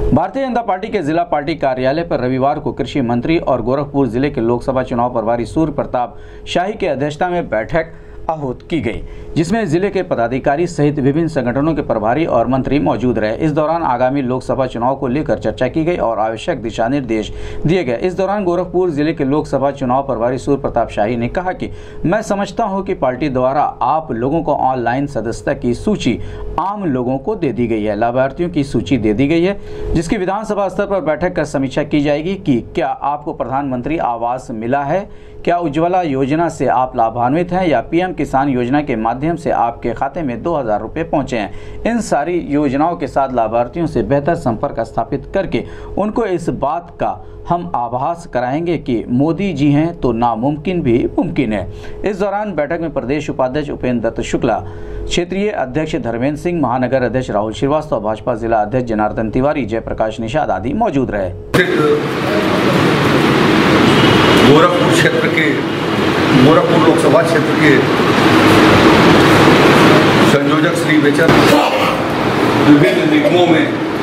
Bharatiya Janata party के जिला party कार्यालय पर रविवार को कृषि मंत्री और गोरखपुर जिले के लोकसभा चुनाव प्रभारी सूर्य प्रताप शाही की अध्यक्षता में बैठक आहूत की गई, जिसमें जिले के पदाधिकारी सहित विभिन्न संगठनों के प्रभारी और मंत्री मौजूद रहे। इस दौरान आगामी लोकसभा चुनाव को लेकर चर्चा की गई और आवश्यक दिशा निर्देश दिए गए। इस दौरान गोरखपुर जिले के लोकसभा चुनाव प्रभारी सूर्य प्रताप शाही ने कहा कि मैं समझता हूं कि पार्टी द्वारा आप लोगों को ऑनलाइन सदस्यता की सूची आम लोगों को दे दी गई है, लाभार्थियों की सूची दे दी गई है, जिसकी विधानसभा स्तर पर बैठक कर समीक्षा की जाएगी कि क्या आपको प्रधानमंत्री आवास मिला है, क्या उज्ज्वला योजना से आप लाभान्वित हैं या पीएम किसान योजना के माध्यम से आपके खाते में 2000 रुपये पहुंचे हैं। इन सारी योजनाओं के साथ लाभार्थियों से बेहतर संपर्क स्थापित करके उनको इस बात का हम आभास कराएंगे कि मोदी जी हैं तो नामुमकिन भी मुमकिन है। इस दौरान बैठक में प्रदेश उपाध्यक्ष उपेंद्र दत्त शुक्ला, क्षेत्रीय अध्यक्ष धर्मेंद्र सिंह, महानगर अध्यक्ष राहुल श्रीवास्तव, भाजपा जिला अध्यक्ष जनार्दन तिवारी, जयप्रकाश निषाद आदि मौजूद रहे। गोरखपुर क्षेत्र के गोरखपुर लोकसभा क्षेत्र के संयोजक श्री बेचर विभिन्न निगमों में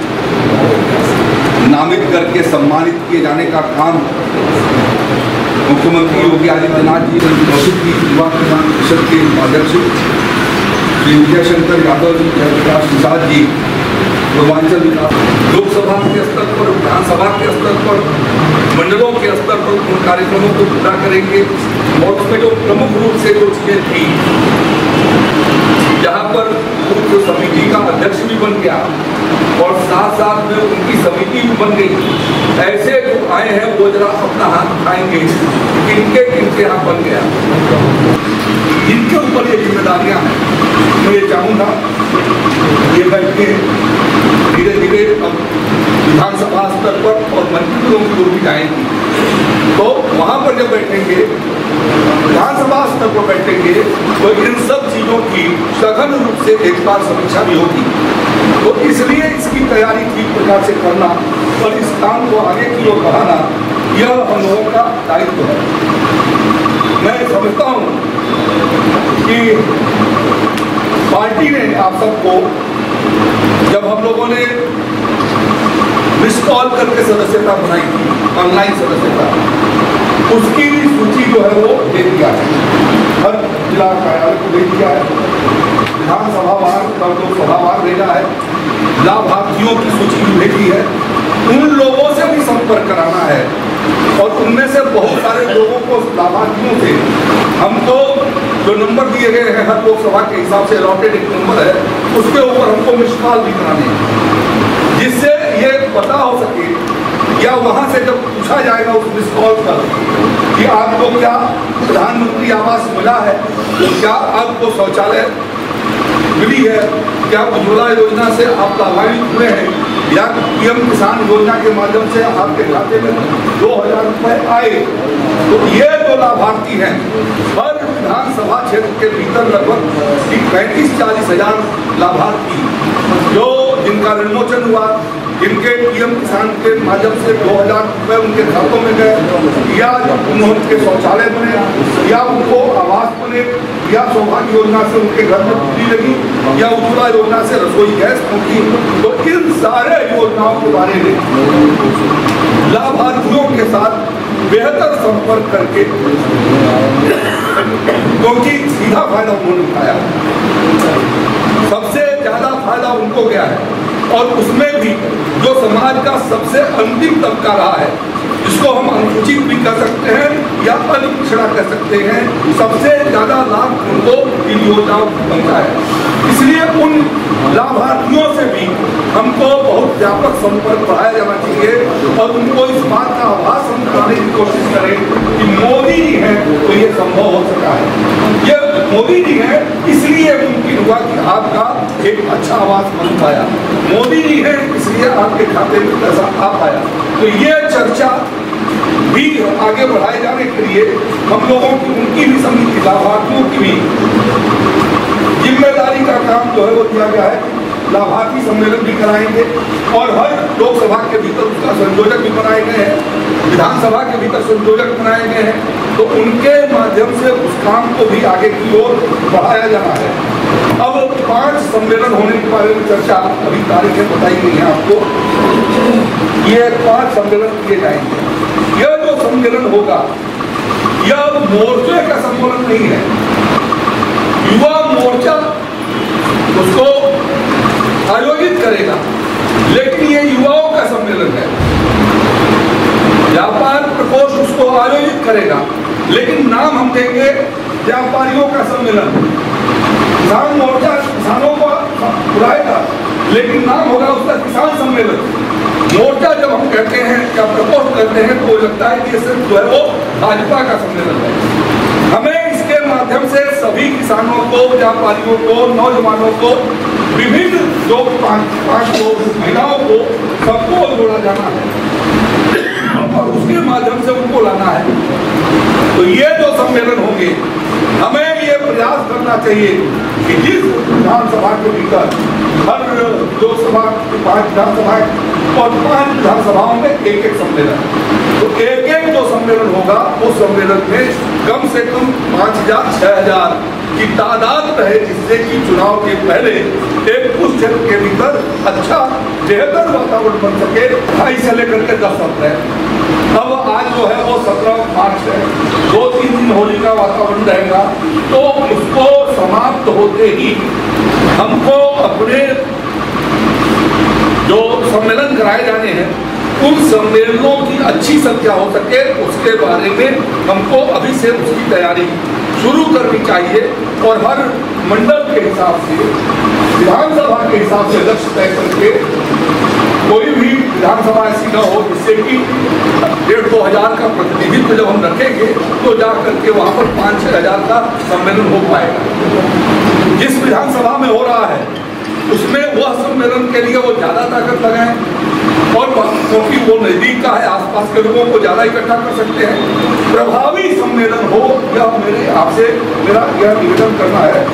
नामित करके सम्मानित किए जाने का काम मुख्यमंत्री योगी आदित्यनाथ जी की युवा किसान परिषद के अध्यक्ष श्री विजय शंकर यादव जी, जयप्रकाश निषाद जी पूर्वांचल विकास लोकसभा के स्तर पर, विधानसभा के स्तर पर, मंडलों के स्तर पर उन कार्यक्रमों को पूरा करेंगे। और उसमें जो प्रमुख रूप से जो चीजें थी, जहाँ पर उनको समिति का अध्यक्ष भी बन गया और साथ साथ में उनकी समिति भी बन गई, ऐसे जो आए हैं वो जरा अपना हाथ उठाएंगे किनके यहाँ बन गया, जिनके ऊपर ये जिम्मेदारियां हैं। मैं ये चाहूँगा ये बैठके धीरे धीरे अब विधानसभा स्तर पर और मंत्रियों की ओर भी जाएंगी, तो वहाँ पर जब बैठेंगे, विधानसभा स्तर पर बैठेंगे, तो इन सब चीज़ों की सघन रूप से एक बार समीक्षा भी होगी। तो इसलिए इसकी तैयारी ठीक प्रकार से करना और इस काम को आगे की ओर बढ़ाना, यह हम लोगों का दायित्व है। मैं समझता हूँ कि पार्टी ने आप सबको, जब हम लोगों ने मिस कॉल करके सदस्यता बनाई थी, ऑनलाइन सदस्यता, उसकी भी सूची जो है वो दे दिया है, हर जिला कार्यालय को दे दिया है, विधानसभा वार और लोकसभा वार भेजा है, लाभार्थियों की सूची भी भेजी है। उन लोगों से भी संपर्क कराना है और उनमें से बहुत सारे लोगों को, लाभार्थियों से हमको जो नंबर दिए गए हैं हर लोकसभा के हिसाब से अलॉटेड एक नंबर है, उसके ऊपर हमको मिस कॉल भी कराने हैं, जिससे ये पता हो सके या वहाँ से जब पूछा जाएगा उस मिस कॉल पर कि आपको क्या प्रधानमंत्री आवास मिला है, क्या आपको शौचालय मिली है, क्या उज्ज्वला योजना से आप लाभान्वित हुए हैं या पीएम किसान योजना के माध्यम से आपके खाते में 2000 रुपये आए। तो ये जो लाभार्थी हैं, हर विधानसभा क्षेत्र के भीतर लगभग 35-40 हजार लाभार्थी जो जिनका विमोचन हुआ, जिनके पीएम किसान के माध्यम से 2000 रुपये उनके खातों में गए, या उनके शौचालय बने, या उनको आवास बने, या सौभाग्य योजना से उनके घर में बिजली लगी, या उज्ज्वला योजना से रसोई गैस पहुंची। तो इन सारे योजनाओं के बारे में लाभार्थियों के साथ बेहतर संपर्क करके, क्योंकि सीधा फायदा उन्होंने उठाया, सबसे ज्यादा फायदा उनको गया है। और उसमें भी जो समाज का सबसे अंतिम तबका रहा है, जिसको हम अनुसूचित भी कर सकते हैं या अल्पपिछड़ा कर सकते हैं, सबसे ज्यादा लाभ उनको इन योजनाओं को पहुंचा है। इसलिए उन लाभार्थियों से भी हमको बहुत व्यापक संपर्क बढ़ाया जाना चाहिए और उनको इस बात का आभास हम कराने की कोशिश करें कि मोदी जी हैं तो ये संभव हो सका है। ये मोदी जी हैं इसलिए मुमकिन हुआ कि आपका एक अच्छा आवास बन पाया, मोदी जी हैं इसलिए आपके खाते में पैसा आ पाया। तो ये चर्चा भी आगे बढ़ाए जाने के लिए हम लोगों की, उनकी भी समिति, लाभार्थियों की भी जिम्मेदारी का काम जो है वो दिया गया है। लाभार्थी सम्मेलन भी कराएंगे और हर लोकसभा के भीतर उसका संयोजक भी बनाए गए हैं, विधानसभा के भीतर संयोजक बनाए गए हैं। तो उनके माध्यम से उस काम को भी आगे की ओर बढ़ाया जाना है। अब 5 सम्मेलन होने के बारे में चर्चा, अभी तारीखें बताई गई हैं आपको। ये 5 सम्मेलन किए जाएंगे। यह जो सम्मेलन होगा यह मोर्चे का सम्मेलन नहीं है, युवा मोर्चा उसको आयोजित करेगा, लेकिन ये युवाओं का सम्मेलन है। व्यापार प्रकोष्ठ उसको आयोजित करेगा, लेकिन नाम हम देंगे व्यापारियों का सम्मेलन। किसान मोर्चा किसानों को बुलाएगा, लेकिन नाम होगा उसका किसान सम्मेलन। मोर्चा जब हम कहते हैं या प्रपोज करते हैं तो लगता है कि सिर्फ जो है वो भाजपा का सम्मेलन है। हमें इसके माध्यम से सभी किसानों को, व्यापारियों को, नौजवानों को, विभिन्न जो पांच लोग, महिलाओं को, सबको जोड़ा जाना है और उसके माध्यम से उनको लाना है। तो ये जो सम्मेलन होंगे, हमें ये प्रयास करना चाहिए कि जिस विधानसभा के भीतर हर लोकसभा की 5 विधानसभाएं और 5 विधानसभाओं में एक सम्मेलन, तो एक जो सम्मेलन होगा उस सम्मेलन में कम से कम 5,000-6,000 की तादाद रहे, जिससे कि चुनाव के पहले एक उस क्षेत्र के भीतर अच्छा बेहतर वातावरण बन सके। 2 से लेकर के 10 अप्रैल, अब आज जो है वो 17 मार्च है, 2-3 दिन होली का वातावरण रहेगा। तो इसको समाप्त होते ही हमको अपने जो सम्मेलन कराए जाने हैं उन सम्मेलनों की अच्छी संख्या हो सके, उसके बारे में हमको अभी से उसकी तैयारी शुरू करनी चाहिए और हर मंडल के हिसाब से, विधानसभा के हिसाब से लक्ष्य तय करके कोई भी विधानसभा ऐसी न हो जिससे कि 1,500-2 हजार का प्रतिनिधित्व जब हम रखेंगे तो जा करके वहाँ पर 5-6 हजार का सम्मेलन हो पाएगा। जिस विधानसभा में हो रहा है उसमें वह सम्मेलन के लिए वो ज़्यादा ताकत लगाएं और क्योंकि वो नज़दीक का है, आसपास के लोगों को ज़्यादा इकट्ठा कर सकते हैं, प्रभावी सम्मेलन हो, यह मेरे आपसे मेरा यह निवेदन करना है।